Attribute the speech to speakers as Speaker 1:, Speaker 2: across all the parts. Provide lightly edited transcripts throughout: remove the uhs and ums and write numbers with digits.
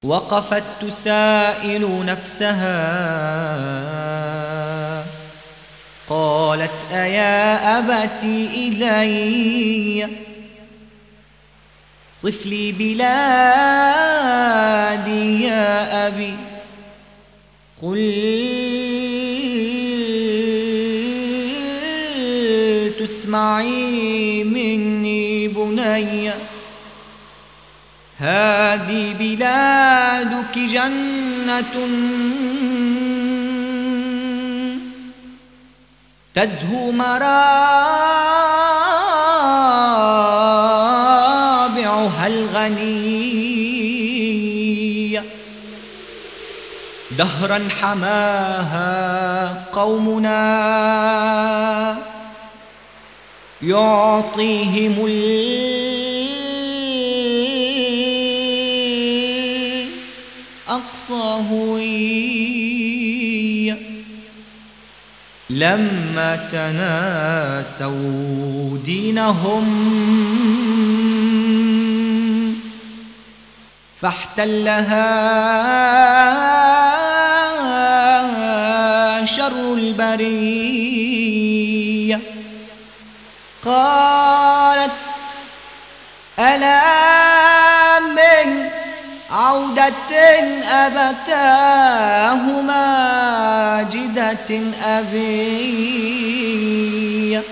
Speaker 1: وقفت تسائل نفسها قالت أيا أبت إلي صف لي بلادي يا أبي قلت اسمعي مني بني هذه بلادك جنة تزهو مرابعها الغنية دهرا حماها قومنا يعطيهم أقصى هوية لما تناسوا دينهم فاحتلها شر البرية قالت ألا من عودة أبتاه ماجدة أبي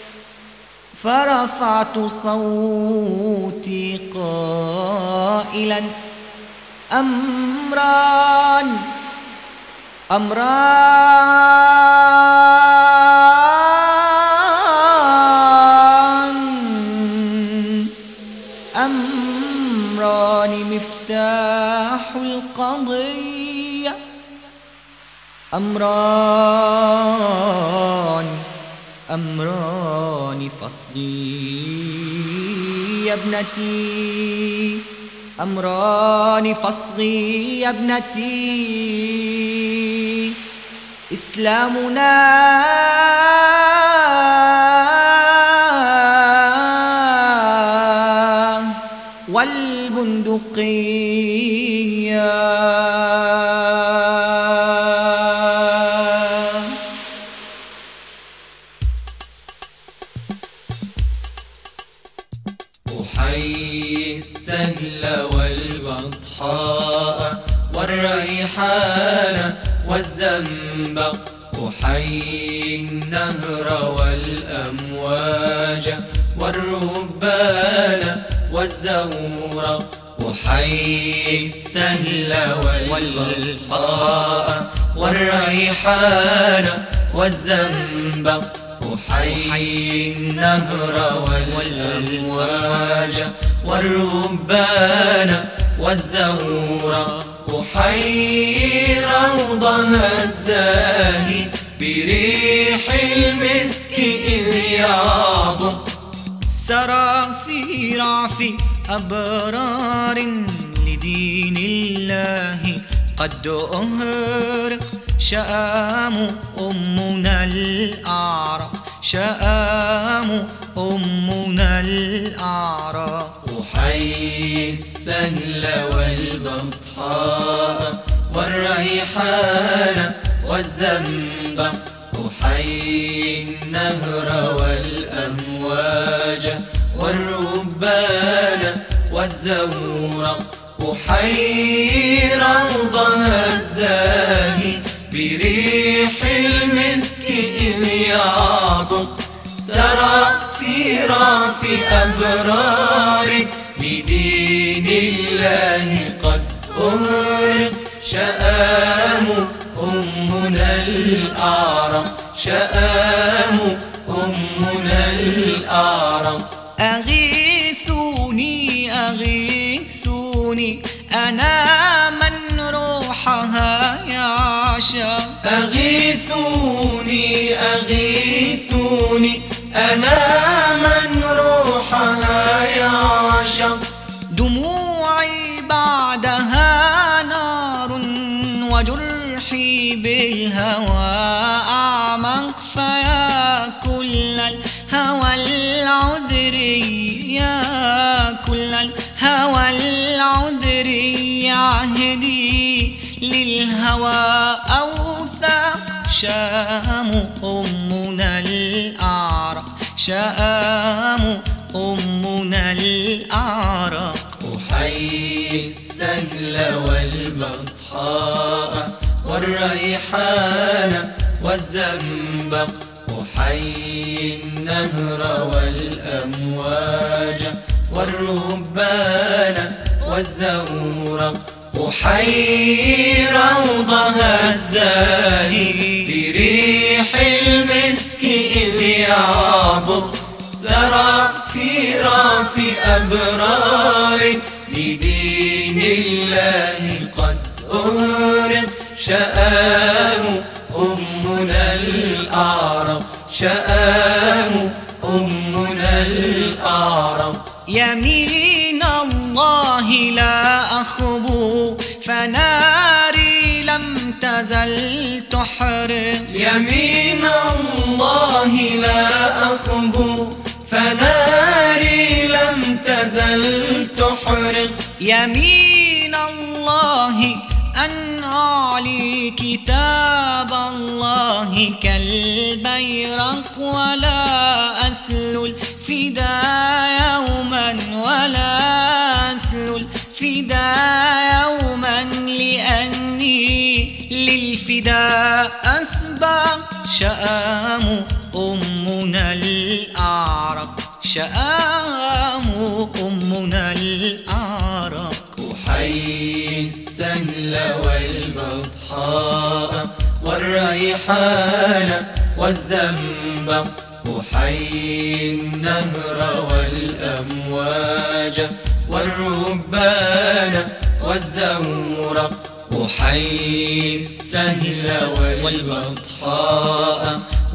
Speaker 1: فرفعت صوتي قائلا أمران مفتاح القضية أمران فاصغي يا ابنتي أمران فاصغي يا ابنتي إسلامنا والبندقية
Speaker 2: أحيي السهل والبطحاء والريحان والزنبق أحيي النهر والأمواج والرهبان والزورق أحيي السهل والبطحاء والريحان والزنبق أحيي النهر والأمواج والرهبان والزورق أحيي روضها الزاهي بريح المسك إذ يعبق
Speaker 1: سرى في رعف أبرار لدين الله قد أهرق شآم أمنا الأعرق شآم أمنا الأعرق
Speaker 2: أحيي السهل والبطحاء والريحان والزنبق أحيي النهر والأمواج والرهبان والزورق أحيي روضها الزاهي بريح المسك إذ يعبق سرى في رعف أبرار لدين الله قد أهرق شآم أمنا الأعرق شآم أمنا الأعرق
Speaker 1: أغيثوني أنا من روحها يعشق
Speaker 2: أغيثوني أنا من روحها يعشق
Speaker 1: دموعي بعدها نار وجرحي بالهوى أعمق فيا كل الهوى العذري يا كل الهوى العذري عهدي للهوى أوثق. شام أمنا الأعرق، شام أمنا الأعرق.
Speaker 2: أحيي السهل والبطحاء والريحان والزنبق. أحيي النهر والأمواج والرهبان والزورق. أحيي روضها الزاهي بريح المسك إذ يعبق. زرافيرا في أبرار لدين الله قد أهرق. شآم أمنا الأعرق، شآم أمنا الأعرق.
Speaker 1: يمين الله لا أخبو فناري لم تزل تحرق.
Speaker 2: يمين الله لا أخبو فناري لم تزل تحرق.
Speaker 1: يمين الله أن أعلي كتاب الله كالبيرق ولا أسل الفدا يوما، ولا أسل الفدا يوما لأني للفدا أسبق. شآم أمنا الأعرق، شآم أمنا الأعرق.
Speaker 2: أحيي السهل والبطحاء والريحان والزنبق. أحيي النهر والأمواج والرهبان والزورق. أحيي السهل والبطحاء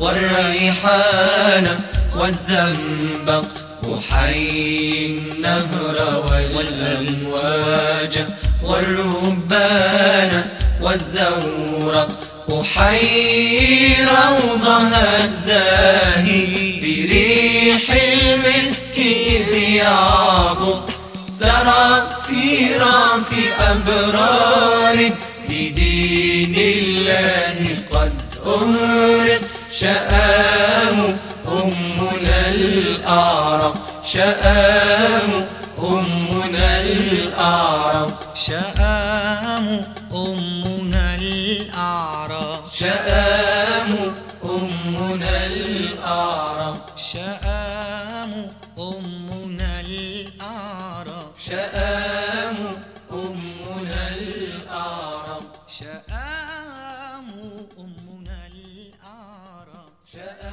Speaker 2: والريحان والزنبق. أحيي النهر والأمواج والرهبان والزورق. أحيي روضها الزاهي بريح المسك إذ يعبق. زرافيرا في أبرار بدين الله قد أهرق. شآم أمنا الأعرق، شآم أمنا الأعرق.
Speaker 1: شآم أمنا الأعرق،
Speaker 2: شآم أمنا الأعرق.
Speaker 1: شآم أمنا الأعرق،
Speaker 2: شآم أمنا الأعرق.
Speaker 1: شآم أمنا الأعرق.